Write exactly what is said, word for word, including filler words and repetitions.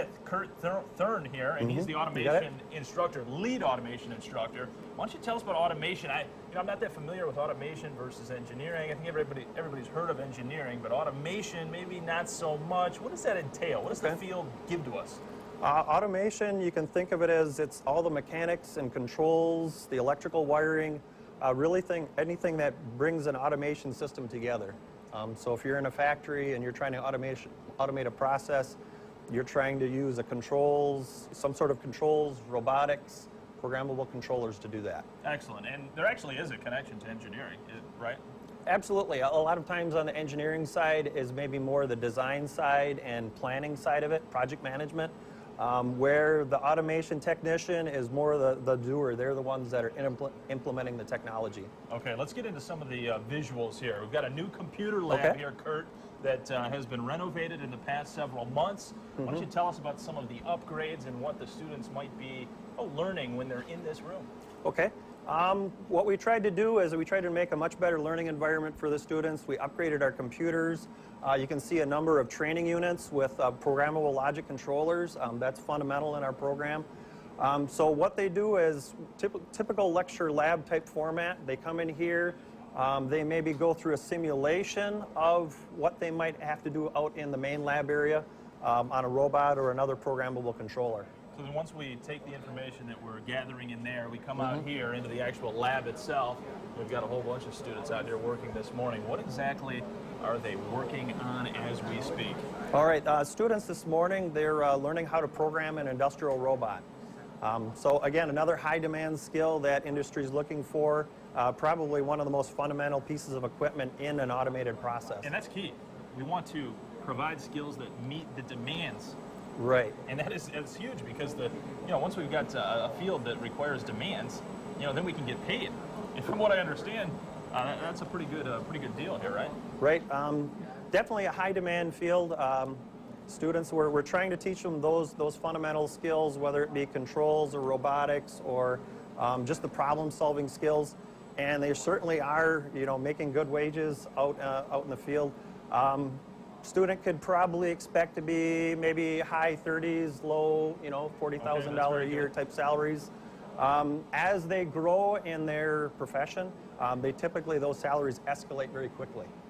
with Kurt Thern here, and mm-hmm. he's the automation instructor, lead automation instructor. Why don't you tell us about automation? I, you know, I'm not that familiar with automation versus engineering. I think everybody, everybody's heard of engineering, but automation, maybe not so much. What does that entail? What does okay. the field give to us? Uh, automation, you can think of it as it's all the mechanics and controls, the electrical wiring, uh, really thing, anything that brings an automation system together. Um, so if you're in a factory and you're trying to automation, automate a process, you're trying to use a controls, some sort of controls, robotics, programmable controllers to do that. Excellent. And there actually is a connection to engineering, right? Absolutely. A lot of times on the engineering side is maybe more the design side and planning side of it, project management, um, where the automation technician is more the, the doer. They're the ones that are impl implementing the technology. Okay, let's get into some of the uh, visuals here. We've got a new computer lab okay. here, Kurt, that uh, has been renovated in the past several months. Mm-hmm. Why don't you tell us about some of the upgrades and what the students might be oh, learning when they're in this room? Okay. Um, what we tried to do is we tried to make a much better learning environment for the students. We upgraded our computers. Uh, you can see a number of training units with uh, programmable logic controllers. Um, that's fundamental in our program. Um, so what they do is typ typical lecture lab type format. They come in here. Um, they maybe go through a simulation of what they might have to do out in the main lab area um, on a robot or another programmable controller. So then once we take the information that we're gathering in there, we come mm-hmm. out here into the actual lab itself. We've got a whole bunch of students out here working this morning. What exactly are they working on as we speak? All right, uh, students this morning, they're uh, learning how to program an industrial robot. Um, so again, another high demand skill that industry is looking for. Uh, probably one of the most fundamental pieces of equipment in an automated process. And that's key. We want to provide skills that meet the demands. Right. And that is it's huge because the you know once we've got a field that requires demands, you know then we can get paid. And from what I understand, uh, that, that's a pretty good uh, pretty good deal here, right? Right. Um, definitely a high demand field. Um, students, we're we're trying to teach them those those fundamental skills, whether it be controls or robotics or um, just the problem solving skills. And they certainly are, you know, making good wages out uh, out in the field. Um, student could probably expect to be maybe high thirties, low, you know, forty thousand dollars okay, a year good. type salaries. Um, as they grow in their profession, um, they typically those salaries escalate very quickly.